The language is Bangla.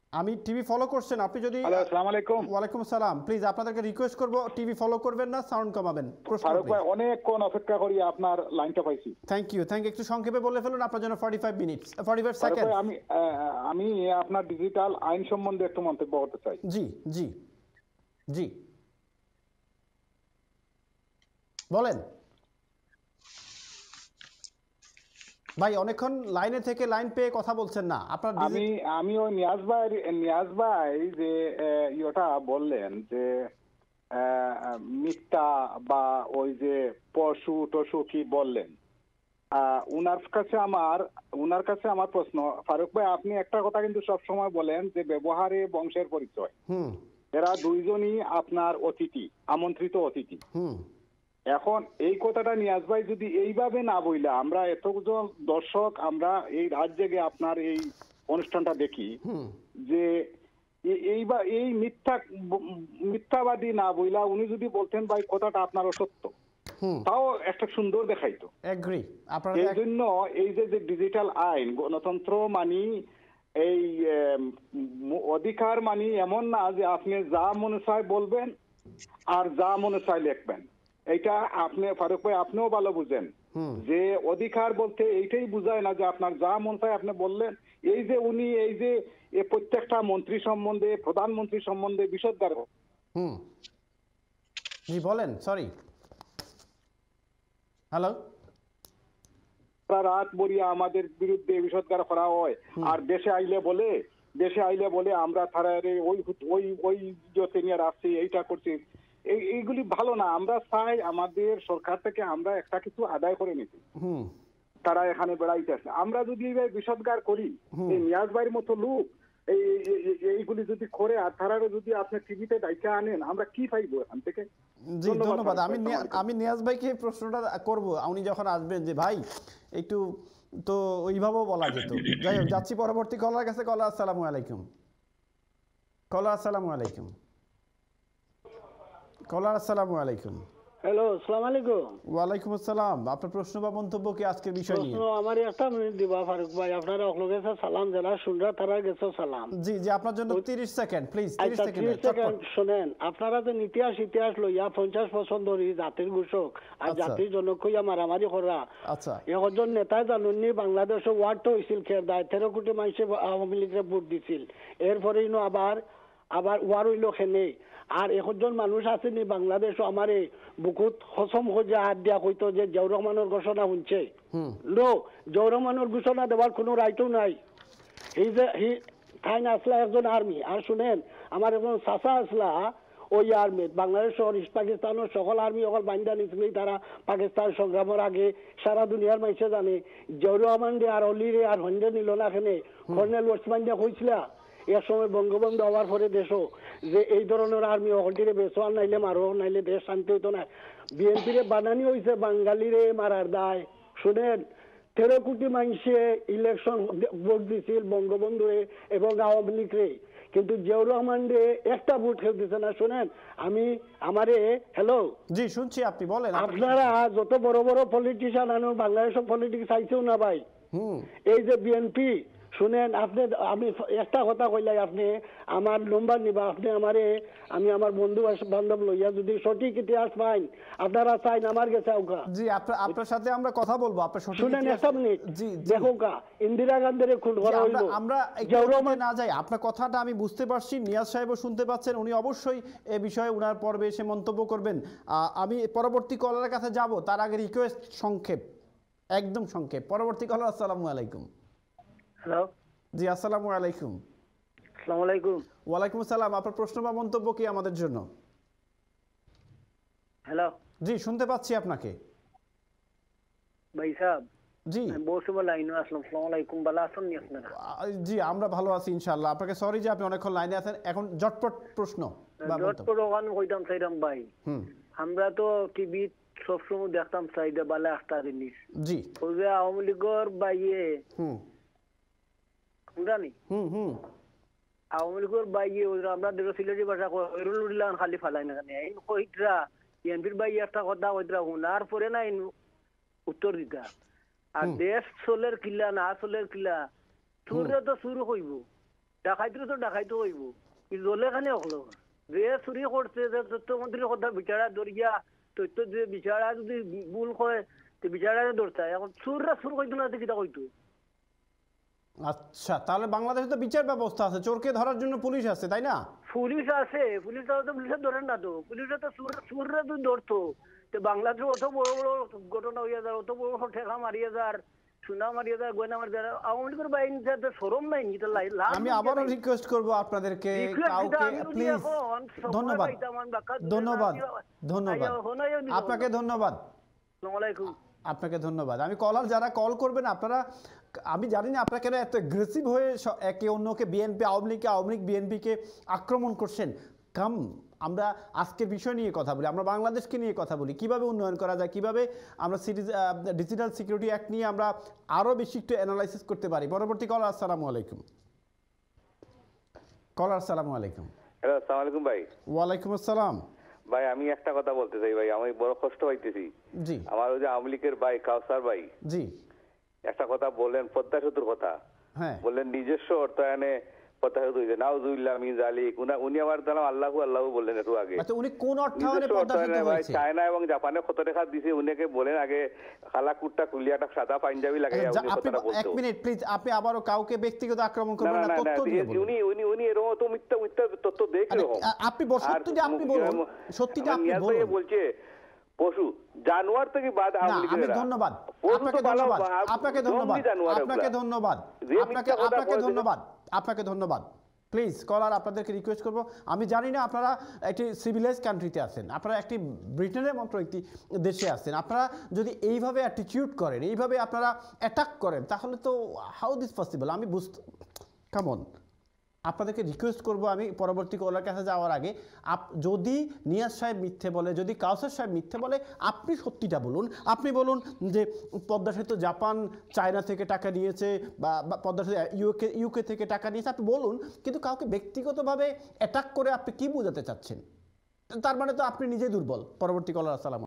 আমি টিভি ফলো করছেন, আপনি যদি আসসালামু আলাইকুম। ওয়ালাইকুম আসসালাম, প্লিজ আপনাদেরকে রিকোয়েস্ট করব টিভি ফলো করবেন না, সাউন্ড কমাবেন। ফারুক ভাই অনেকক্ষণ অপেক্ষা করি আপনার লাইনটা পাইছি। থ্যাংক ইউ একটু সংক্ষেপে বলে ফেলুন, আপনার জন্য 45 মিনিটস 45 ফারুক সেকেন্ড। ভাই আমি আপনার ডিজিটাল আইন সম্বন্ধে একটু মন্তব্য করতে চাই। জি জি জি বলেন ভাই, অনেকক্ষণ লাইনে থেকে লাইন পেয়ে কথা বলছেন না আপনার। আমি ওই নিয়াজ ভাই যে ইয়েটা বললেন যে মিথ্যা বা ওই যে পশু টশু কি বললেন, উনার কাছে আমার প্রশ্ন, ফারুক ভাই আপনি একটা কথা কিন্তু সব সময় বলেন যে ব্যবহারে বংশের পরিচয়। এরা দুইজনই আপনার অতিথি, আমন্ত্রিত অতিথি। এখন এই কথাটা নিয়াজ ভাই যদি এইভাবে না বইলা, আমরা এতজন দর্শক আমরা এই রাত জেগে আপনার এই অনুষ্ঠানটা দেখি, যে এই মিথ্যাবাদী না বইলা উনি যদি বলতেন ভাই কথাটা আপনারও সত্য, তাও একটা সুন্দর দেখাইতো। এই জন্য এই যে ডিজিটাল আইন, গণতন্ত্র মানি এই অধিকার মানি এমন না যে আপনি যা মনে চায় বলবেন আর যা মনে চায় লিখবেন। এটা আপনি ফারুক ভাই আপনিও ভালো বুঝেন যে অধিকার বলতে এইটাই বুঝায় না যে আপনার যা মন চায় আপনি বললেন। এই যে উনি এই যে প্রত্যেকটা মন্ত্রী সম্বন্ধে, প্রধানমন্ত্রী সম্বন্ধে বিষদগার বলেন, সরি হ্যালো, রাত বরিয়া আমাদের বিরুদ্ধে বিষদগার করা হয়, আর দেশে আইলে বলে আমরা তারারে ওই নিয়ে আসছি, এইটা করছি। এইগুলি ভালো না। আমরা চাই আমাদের সরকার থেকে আমরা একটা কিছু আদায় করে নিতে, তারা এখানে বেড়াইতে আসে। আমরা যদি এইভাবে বিষদগার করি, এই নিয়াজ ভাইয়ের মতো লোক এইগুলি যদি করে আর তারা যদি আপনি টিভিতে ডাইকা আনেন, আমরা কি পাইবো এখান থেকে? জি ধন্যবাদ। আমি নিয়াজ ভাইকে প্রশ্নটা করব উনি যখন আসবেন, যে ভাই একটু তো ওইভাবেও বলা যেত। যাই হোক, যাচ্ছি পরবর্তী কলার কাছে। কলার আসসালামু আলাইকুম। কলার আসসালামু আলাইকুম। কলার আসসালামু আলাইকুম। হ্যালো, আসসালামু আলাইকুম। ওয়ালাইকুম আসসালাম। আপনার প্রশ্ন বা মন্তব্য কি আজকের বিষয় নিয়ে? প্রশ্ন আমার একটা মিনিট দিবা ফারুক ভাই, আপনারা অকলগে সালাম, যারা শুনরা তারা গেছো সালাম। জি জি, আপনার জন্য 30 সেকেন্ড প্লিজ। 30 সেকেন্ড শুনেন। আপনারা যে ইতিহাস লইয়া 50 বছর ধরে জাতির ঘোষক আর জাতির জনক হইয়া মারামারি করা, আচ্ছা একজন নেতায় জানুননি বাংলাদেশে ওয়ার্ড তো হয়েছিল খেরদায় 13 কোটি মানুষে আওয়ামী লীগের ভোট দিছিল। এরপরে আবার ওয়ার হইল খেনে। আর একজন মানুষ আসেনি বাংলাদেশও আমারে বুকুত হসম হয়ে হাত দিয়া কইতো যে জিয়াউর রহমানের ঘোষণা শুনছে। জিয়াউর রহমানের ঘোষণা দেওয়ার কোনো রাইটও নাই। এই যে খাইন আসলা একজন আর্মি। আর শুনেন, আমার একজন চাচা আসলা ওই আর্মি বাংলাদেশ ইস্ট পাকিস্তানের সকল আর্মি সকল বান্ধা নিছিল। তারা পাকিস্তান সংগ্রামের আগে সারা দুনিয়ার মানুষে জানে জিয়াউর রহমান দে আর অলিরে আর হন্ডে নিল না। এখানে কর্নেল ওসমান দিয়া কইছিল এক সময় বঙ্গবন্ধু হওয়ার পরে দেশও যে এই ধরনের আর্মি অকলটিরে বেসো, আর নাইলে মারো, নাইলে দেশ শান্তি হইতো না। বিএনপিরে বানানি হয়েছে বাঙালিরে মারার দায়। শুনেন, 13 কোটি মানুষে ইলেকশন ভোট দিছিল বঙ্গবন্ধুরে এবং আওয়ামী লীগরে, কিন্তু জিয়াউর রহমান রে একটা ভোট খেয়ে দিছে না। শুনেন, হ্যালো জি শুনছি, আপনি বলেন। আপনারা যত বড় বড় পলিটিশিয়ান আনো বাংলাদেশের পলিটিক্স চাইছেও না ভাই। এই যে বিএনপি, শুনেন আমি একটা কথা কইলাই, আপনি আমার নম্বর নিবা, আপনি আমি আমার বন্ধু বান্ধব লইয়া যদি সঠিক ইতিহাস পাইন আপনারা চাইন আমার কাছে আউকা। জি আপনার সাথে আমরা কথা বলবো। আপনার সঠিক শুনেন একটা মিনিট, দেখো কা ইন্দিরা গান্ধীর খুন করা হইলো। আমরা না যাই, আপনার কথাটা আমি বুঝতে পারছি, নিয়াজ সাহেবও শুনতে পাচ্ছেন, উনি অবশ্যই এ বিষয়ে উনার পর্বে এসে মন্তব্য করবেন। আমি পরবর্তী কলারের কাছে যাব, তার আগে রিকোয়েস্ট সংক্ষেপ, একদম সংক্ষেপ। পরবর্তী কলার। আসসালামু আলাইকুম। হ্যালো, জি আসসালামু আলাইকুম। আসসালামু আলাইকুম। ওয়ালাইকুম আসসালাম। আপনার প্রশ্ন বা মন্তব্য কি আমাদের জন্য? হ্যালো, জি শুনতে পাচ্ছি আপনাকে। ভাই সাহেব, জি বসে লাইনে আসলাম। আসসালামু আলাইকুম, ভালো আছেন নি আপনারা? জি আমরা ভালো আছি ইনশাআল্লাহ। আপনাকে সরি যে আপনি অনেকক্ষণ লাইনে আছেন। এখন জটপট প্রশ্ন বা জটপট ওখানে কইতাম চাইরাম ভাই, আমরা তো টিভি সবসময় দেখতাম সাইডে বালা একটা জিনিস। জি ওই যে আওয়ামী লীগের বাইয়ে জানি আওয়ামী লীগের বাইয়ে আমরা দেখো সিলেটি ভাষা উড়িলাম খালি ফালাই না কইতরা বিএনপির বাইয়ে একটা কথা কইতরা শোনার পরে না উত্তর দিতা। আর দেশ চলের কিলা না চলের কিলা চুরে তো চুর কইব, ডাকাইতো তো ডাকাইতো হইব কিন্তু দলে খানে হলো যে চুরি করছে যে তথ্যমন্ত্রীর কথা বিচারা দরিয়া তথ্য যে বিচারা যদি ভুল হয় তো বিচারারে ধরতে এখন চুররা চুর কইতো না কিটা কইতো। আচ্ছা, তাহলে বাংলাদেশে তো বিচার ব্যবস্থা আছে, চোরকে ধরার জন্য পুলিশ আছে, তাই না? পুলিশ আছে, পুলিশ তো পুলিশে ধরেন না তো, পুলিশে তো চুররা তো ধরতো। তো বাংলাদেশে অত বড় বড় ঘটনা হইয়া যায়, অত বড় বড় ঠেকা মারিয়া যায়, সোনা মারিয়া যায়, গয়না মারিয়া যায়, আওয়ামী লীগের বাহিনীতে শরম নাই। আমি আবারও রিকোয়েস্ট করব আপনাদেরকে, কাউকে প্লিজ, ধন্যবাদ ধন্যবাদ ধন্যবাদ আপনাকে, ধন্যবাদ আপনাকে, ধন্যবাদ। আমি কলার যারা কল করবেন আপনারা, আমি জানি না আপনারা কেন এত অ্যাগ্রেসিভ হয়ে একে অন্যকে, বিএনপি আওয়ামী লীগ বিএনপিকে আক্রমণ করছেন। কাম আমরা আজকের বিষয় নিয়ে কথা বলি, আমরা বাংলাদেশকে নিয়ে কথা বলি, কিভাবে উন্নয়ন করা যায়, কিভাবে আমরা ডিজিটাল সিকিউরিটি অ্যাক্ট নিয়ে আমরা আরও বেশি একটু অ্যানালাইসিস করতে পারি। পরবর্তী কলার, আসসালামু আলাইকুম। কলার, আসসালামু আলাইকুম। হ্যালো, আসসালামু আলাইকুম ভাই। ওয়ালাইকুম আসসালাম ভাই, আমি একটা কথা বলতে চাই ভাই, আমি বড় কষ্ট হইতেছি। জি। আমার ওই যে আওয়ামী লীগের ভাই কাউসার ভাই, জি, একটা কথা বললেন পদ্মা সেতুর কথা। হ্যাঁ, বললেন নিজস্ব অর্থায়নে পদ্মা সেতু হইছে, নাউজুবিল্লাহ মিন যালিক। উনি আবার জানাম আল্লাহু আল্লাহু বললেন একটু আগে। আচ্ছা, উনি কোন অর্থায়নে পদ্মা সেতু হইছে? চায়না এবং জাপানে কত টাকা দিছে উনিকে বলেন আগে, খালা কুট্টা কুলিয়াটা সাদা পাঞ্জাবি লাগাইয়া উনি কথাটা বলতো। এক মিনিট প্লিজ, আপনি আবারও কাউকে ব্যক্তিগত আক্রমণ করবেন না, তথ্য দিয়ে বলুন। উনি এরকম তো মিথ্যা তথ্য দেখলো। আপনি সত্যিটা আপনি বলুন, সত্যিটা আপনি বলুন। বলছে পশু জানোয়ার থেকে বাদ আওয়ামী লীগের। আমি ধন্যবাদ আপনাকে, ধন্যবাদ আপনাকে, ধন্যবাদ আপনাকে, ধন্যবাদ আপনাকে, আপনাকে ধন্যবাদ আপনাকে, ধন্যবাদ। প্লিজ কলার, আপনাদেরকে রিকোয়েস্ট করবো, আমি জানি না আপনারা একটি সিভিলাইজ কান্ট্রিতে আছেন, আপনারা একটি ব্রিটেনের মতো একটি দেশে আছেন, আপনারা যদি এইভাবে অ্যাটিটিউড করেন, এইভাবে আপনারা অ্যাটাক করেন, তাহলে তো হাউ দিস পসিবল? আমি বুঝতে, কেমন আপনাদেরকে রিকোয়েস্ট করব, আমি পরবর্তী কলার কাছে যাওয়ার আগে, যদি নিয়াজ সাহেব মিথ্যে বলে, যদি কাউসার সাহেব মিথ্যে বলে, আপনি সত্যিটা বলুন। আপনি বলুন যে পদ্মা সেতু জাপান চায়না থেকে টাকা নিয়েছে, বা পদ্মা সেতু ইউকে থেকে টাকা নিয়েছে, আপনি বলুন। কিন্তু কাউকে ব্যক্তিগতভাবে অ্যাটাক করে আপনি কি বোঝাতে চাচ্ছেন? তার মানে তো আপনি নিজেই দুর্বল। পরবর্তী কলার, আসসালাম।